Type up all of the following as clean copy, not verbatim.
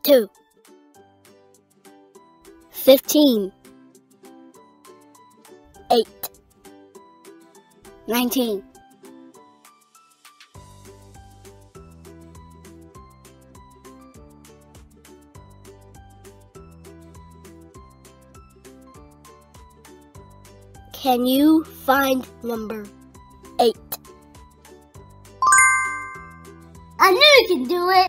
2, 15, 8, 19. Can you find number 8? I knew you could do it.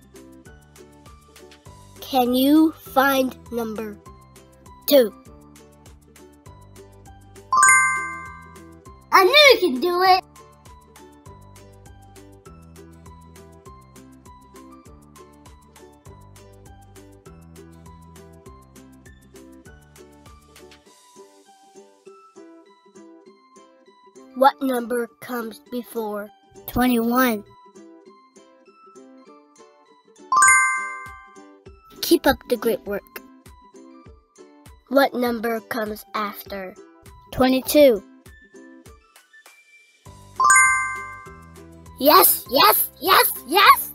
Can you find number 2? I knew you could do it. What number comes before 21? Keep up the great work. What number comes after 22? Yes, yes, yes, yes!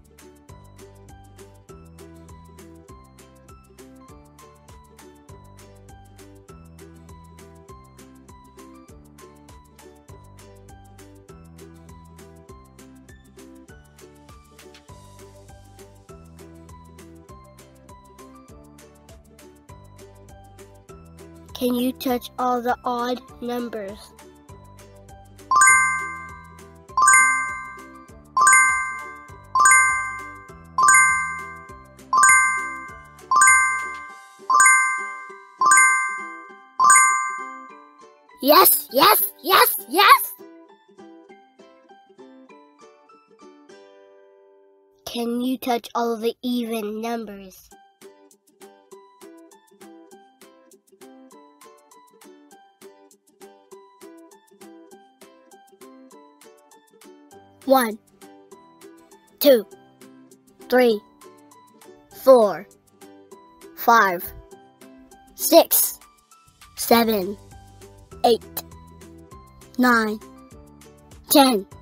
Can you touch all the odd numbers? Yes, yes, yes, yes! Can you touch all the even numbers? One, 2, 3, 4, 5, 6, 7, 8, 9, 10.